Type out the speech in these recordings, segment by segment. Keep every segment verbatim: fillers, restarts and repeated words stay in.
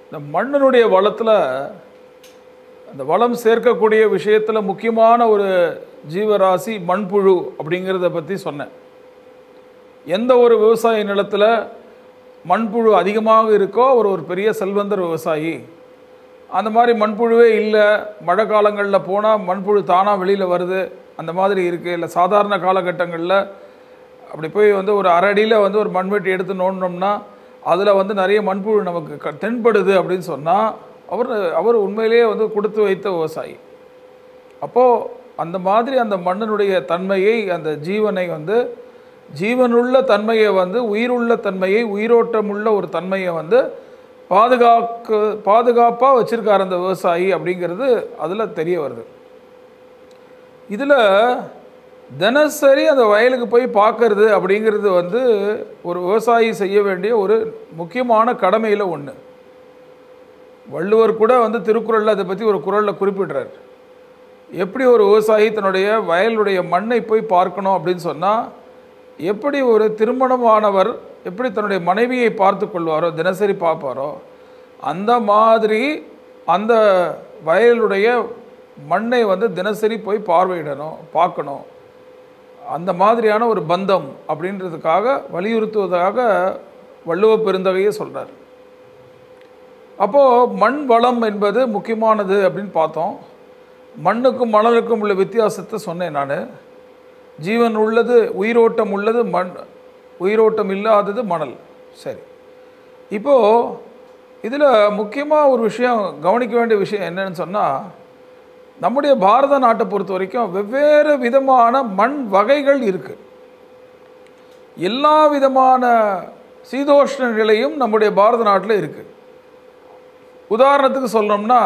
இந்த மண்ணினுடைய வளத்தில் அந்த வளம் சேர்க்கக்கூடிய விஷயத்தில் முக்கியமான ஒரு ஜீவராசி மண்புழு அப்படிங்கிறத பற்றி சொன்னேன். எந்த ஒரு விவசாய நிலத்தில் மண்புழு அதிகமாக இருக்கோ அவர் ஒரு பெரிய செல்வந்தர் விவசாயி. அந்த மாதிரி மண்புழுவே இல்லை, மழை காலங்களில் போனால் மண்புழு தானாக வெளியில் வருது, அந்த மாதிரி இருக்குது. இல்லை சாதாரண காலகட்டங்களில் அப்படி போய் வந்து ஒரு அரடியில் வந்து ஒரு மண்வெட்டி எடுத்து நோண்டினோம்னா அதில் வந்து நிறைய மண்புழு நமக்கு க தென்படுது அப்படின்னு சொன்னால் அவர் அவர் உண்மையிலேயே வந்து கொடுத்து வைத்த விவசாயி. அப்போது அந்த மாதிரி அந்த மண்ணினுடைய தன்மையை, அந்த ஜீவனை வந்து ஜீவனுள்ள தன்மையை வந்து உயிருள்ள தன்மையை, உயிரோட்டமுள்ள ஒரு தன்மையை வந்து பாதுகாக்க பாதுகாப்பாக வச்சுருக்கார் அந்த விவசாயி அப்படிங்கிறது அதில் தெரிய வருது. இதில் தினசரி அந்த வயலுக்கு போய் பார்க்கறது அப்படிங்கிறது வந்து ஒரு விவசாயி செய்ய வேண்டிய ஒரு முக்கியமான கடமையில் ஒன்று. வள்ளுவர் கூட வந்து திருக்குறளில் அதை பற்றி ஒரு குறளில் குறிப்பிடுறார். எப்படி ஒரு விவசாயி தன்னுடைய வயலுடைய மண்ணை போய் பார்க்கணும் அப்படின்னு சொன்னால், எப்படி ஒரு திருமணமானவர் எப்படி தன்னுடைய மனைவியை பார்த்து கொள்வாரோ, தினசரி பார்ப்பாரோ, அந்த மாதிரி அந்த வயலுடைய மண்ணை வந்து தினசரி போய் பார்வையிடணும், பார்க்கணும். அந்த மாதிரியான ஒரு பந்தம் அப்படின்றதுக்காக வலியுறுத்துவதாக வள்ளுவ பெருந்தகையே சொல்கிறார். அப்போது மண் வளம் என்பது முக்கியமானது அப்படின்னு பார்த்தோம். மண்ணுக்கும் மணலுக்கும் உள்ள வித்தியாசத்தை சொன்னேன் நான். ஜீவன் உள்ளது, உயிரோட்டம் உள்ளது மண், உயிரோட்டம் இல்லாதது மணல். சரி, இப்போது இதில் முக்கியமாக ஒரு விஷயம் கவனிக்க வேண்டிய விஷயம் என்னன்னு சொன்னால், நம்முடைய பாரத நாட்டை பொறுத்த வரைக்கும் வெவ்வேறு விதமான மண் வகைகள் இருக்குது. எல்லா விதமான சீதோஷ்ண நிலையும் நம்முடைய பாரத நாட்டில் இருக்குது. உதாரணத்துக்கு சொல்லணும்னா,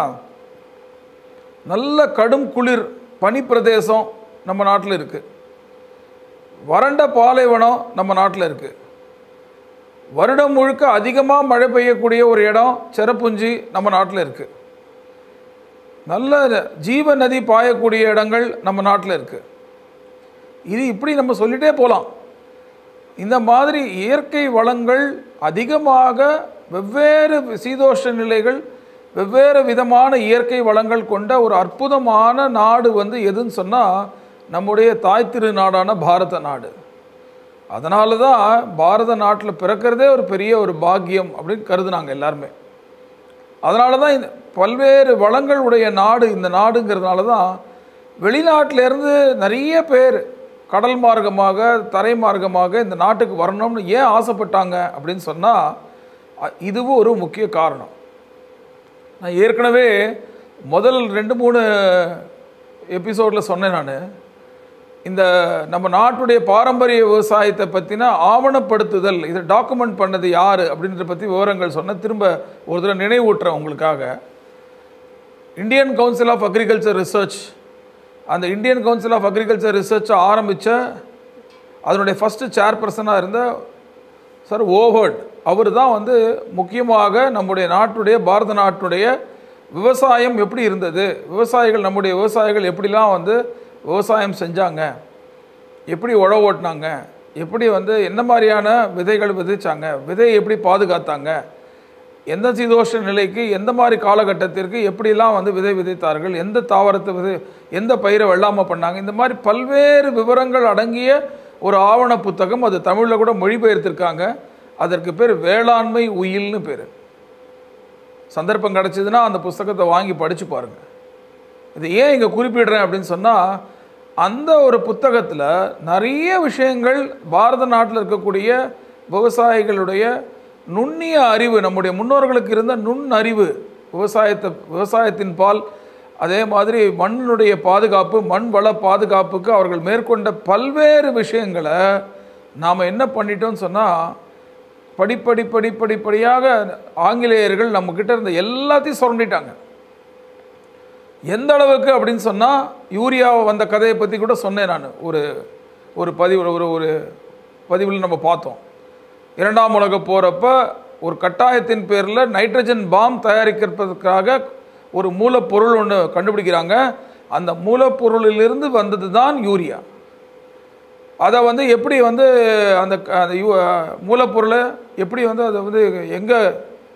நல்ல கடும் குளிர் பனி பிரதேசம் நம்ம நாட்டில் இருக்குது. வறண்ட பாலைவனம் நம்ம நாட்டில் இருக்குது. வருடம் முழுக்க அதிகமாக மழை பெய்யக்கூடிய ஒரு இடம் செரப்புஞ்சி நம்ம நாட்டில் இருக்குது. நல்ல ஜீவ நதி பாயக்கூடிய இடங்கள் நம்ம நாட்டில் இருக்குது. இது இப்படி நம்ம சொல்லிகிட்டே போகலாம். இந்த மாதிரி இயற்கை வளங்கள் அதிகமாக வெவ்வேறு சீதோஷ்ண நிலைகள், வெவ்வேறு விதமான இயற்கை வளங்கள் கொண்ட ஒரு அற்புதமான நாடு வந்து எதுன்னு சொன்னால் நம்முடைய தாய் திரு நாடான பாரத நாடு. அதனால தான் பாரத நாட்டில் பிறக்கிறதே ஒரு பெரிய ஒரு பாக்கியம் அப்படின்னு கருதுனாங்க எல்லாருமே. அதனால தான் இந்த பல்வேறு வளங்கள் உடைய நாடு இந்த நாடுங்கிறதுனால தான் வெளிநாட்டிலேருந்து நிறைய பேர் கடல் மார்க்கமாக தரை மார்க்கமாக இந்த நாட்டுக்கு வரணும்னு ஏன் ஆசைப்பட்டாங்க அப்படின்னு சொன்னால் இதுவும் ஒரு முக்கிய காரணம். நான் ஏற்கனவே முதல் ரெண்டு மூணு எபிசோடில் சொன்னேன். நான் இந்த நம்ம நாட்டுடைய பாரம்பரிய விவசாயத்தை பற்றின ஆவணப்படுத்துதல், இதை டாக்குமெண்ட் பண்ணது யார் அப்படின்றத பற்றி விவரங்கள் சொன்ன திரும்ப ஒரு தடவை நினைவூட்டுறேன் உங்களுக்காக. Indian council of agriculture research, அந்த இந்தியன் கவுன்சில் ஆஃப் அக்ரிகல்ச்சர் ரிசர்ச்சை ஆரம்பித்த அதனுடைய ஃபஸ்ட்டு சேர்பர்சனாக இருந்த சார் ஓவர்ட், அவர் தான் வந்து முக்கியமாக நம்முடைய நாட்டுடைய பாரத நாட்டுடைய விவசாயம் எப்படி இருந்தது, விவசாயிகள் நம்முடைய விவசாயிகள் எப்படிலாம் வந்து விவசாயம் செஞ்சாங்க, எப்படி உழவு ஓட்டினாங்க, எப்படி வந்து என்ன மாதிரியான விதைகள் விதைச்சாங்க, விதையை எப்படி பாதுகாத்தாங்க, எந்த சீதோஷ்ண நிலைக்கு எந்த மாதிரி காலகட்டத்திற்கு எப்படிலாம் வந்து விதை விதைத்தார்கள், எந்த தாவரத்தை விதை எந்த பயிரை வெள்ளாமல் பண்ணாங்க, இந்த மாதிரி பல்வேறு விவரங்கள் அடங்கிய ஒரு ஆவண புத்தகம். அது தமிழில் கூட மொழிபெயர்த்திருக்காங்க. அதற்கு பேர் வேளாண்மை உயில்னு பேர். சந்தர்ப்பம் கிடச்சிதுன்னா அந்த புத்தகத்தை வாங்கி படித்து பாருங்கள். இது ஏன் இங்கே குறிப்பிடுறேன் அப்படின்னு சொன்னால், அந்த ஒரு புத்தகத்தில் நிறைய விஷயங்கள் பாரத நாட்டில் இருக்கக்கூடிய விவசாயிகளுடைய நுண்ணிய அறிவு, நம்முடைய முன்னோர்களுக்கு இருந்த நுண் அறிவு, விவசாயத்தை விவசாயத்தின் பால், அதே மாதிரி மண்ணினுடைய பாதுகாப்பு, மண் வள பாதுகாப்புக்கு அவர்கள் மேற்கொண்ட பல்வேறு விஷயங்களை நாம் என்ன பண்ணிட்டோம்னு சொன்னால், படிப்படி படிப்படிப்படியாக ஆங்கிலேயர்கள் நம்மக்கிட்ட இருந்த எல்லாத்தையும் சுரண்டிட்டாங்க. எந்த அளவுக்கு அப்படின்னு சொன்னால், யூரியா வந்த கதையை பற்றி கூட சொன்னேன் நான் ஒரு ஒரு பதிவு ஒரு ஒரு பதிவில் நம்ம பார்த்தோம். இரண்டாம் உலக போகிறப்ப ஒரு கட்டாயத்தின் பேரில் நைட்ரஜன் பாம் தயாரிக்கிறதுக்காக ஒரு மூலப்பொருள் ஒன்று கண்டுபிடிக்கிறாங்க. அந்த மூலப்பொருளிலிருந்து வந்தது தான் யூரியா. அதை வந்து எப்படி வந்து அந்த மூலப்பொருளை எப்படி வந்து அதை வந்து எங்கே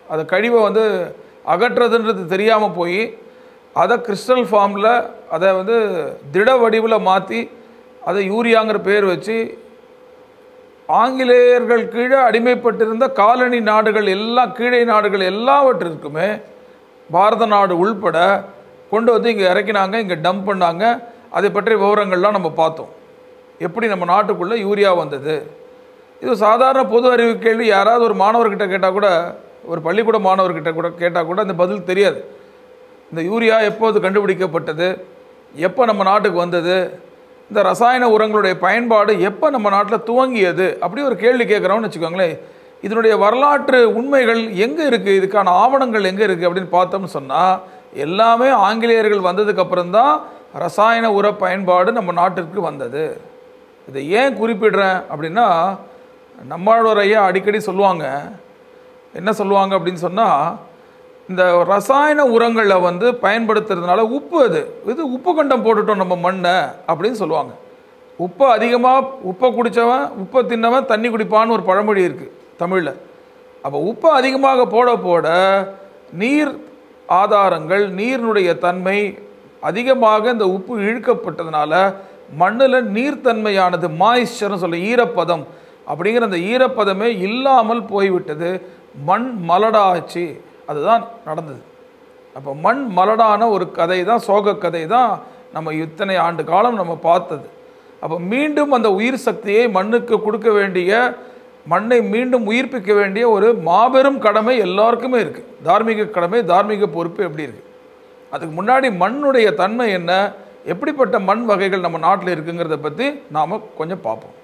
அதை கழிவை வந்து அகற்றுறதுன்றது தெரியாமல் போய் அதை கிறிஸ்டல் ஃபார்மில் அதை வந்து திட வடிவில் மாற்றி அதை யூரியாங்கிற பேர் வச்சு ஆங்கிலேயர்கள் கீழே அடிமைப்பட்டிருந்த காலனி நாடுகள் எல்லாம் கீழே நாடுகள் எல்லாவற்றிற்குமே பாரத நாடு உள்பட கொண்டு வந்து இங்கே இறக்கினாங்க, இங்கே டம்ப் பண்ணாங்க. அதை பற்றிய விவரங்கள்லாம் நம்ம பார்த்தோம். எப்படி நம்ம நாட்டுக்குள்ளே யூரியா வந்தது. இது சாதாரண பொது அறிவு கேள்வி. யாராவது ஒரு மாணவர்கிட்ட கேட்டால் கூட, ஒரு பள்ளிக்கூட மாணவர்கிட்ட கூட கேட்டால் கூட அந்த பதில் தெரியாது. இந்த யூரியா எப்போது கண்டுபிடிக்கப்பட்டது, எப்போ நம்ம நாட்டுக்கு வந்தது, இந்த ரசாயன உரங்களுடைய பயன்பாடு எப்போ நம்ம நாட்டில் துவங்கியது, அப்படி ஒரு கேள்வி கேட்குறோம்னு வச்சுக்கோங்களேன். இதனுடைய வரலாற்று உண்மைகள் எங்கே இருக்குது, இதுக்கான ஆவணங்கள் எங்கே இருக்குது அப்படின்னு பார்த்தோம்னு சொன்னால் எல்லாமே ஆங்கிலேயர்கள் வந்ததுக்கப்புறம் தான் ரசாயன உர பயன்பாடு நம்ம நாட்டிற்கு வந்தது. இதை ஏன் குறிப்பிடுறேன் அப்படின்னா, நம்மளோட ஐயா அடிக்கடி சொல்லுவாங்க, என்ன சொல்லுவாங்க அப்படின்னு சொன்னால், இந்த ரசாயன உரங்களை வந்து பயன்படுத்துறதுனால உப்பு, அது இது உப்பு கண்டம் போட்டுட்டோம் நம்ம மண்ணை அப்படின்னு சொல்லுவாங்க. உப்பை அதிகமாக உப்பை குடித்தவன் உப்பை தின்னவன் தண்ணி குடிப்பான்னு ஒரு பழமொழி இருக்குது தமிழில். அப்போ உப்பை அதிகமாக போட போட நீர் ஆதாரங்கள், நீரினுடைய தன்மை அதிகமாக இந்த உப்பு இழுக்கப்பட்டதுனால மண்ணில் நீர்த்தன்மையானது, மாய்ஸ்சர்னு சொல்ல ஈரப்பதம் அப்படிங்கிற அந்த ஈரப்பதமே இல்லாமல் போய்விட்டது. மண் மலடாச்சு. அதுதான் நடந்தது. அப்போ மண் மலடான ஒரு கதை தான், சோக கதை தான் நம்ம இத்தனை ஆண்டு காலம் நம்ம பார்த்தது. அப்போ மீண்டும் அந்த உயிர் சக்தியை மண்ணுக்கு கொடுக்க வேண்டிய, மண்ணை மீண்டும் உயிர்ப்பிக்க வேண்டிய ஒரு மாபெரும் கடமை எல்லாருக்குமே இருக்குது. தார்மீக கடமை, தார்மீக பொறுப்பு எப்படி இருக்குது. அதுக்கு முன்னாடி மண்ணுடைய தன்மை என்ன, எப்படிப்பட்ட மண் வகைகள் நம்ம நாட்டில் இருக்குங்கிறத பற்றி நாம் கொஞ்சம் பார்ப்போம்.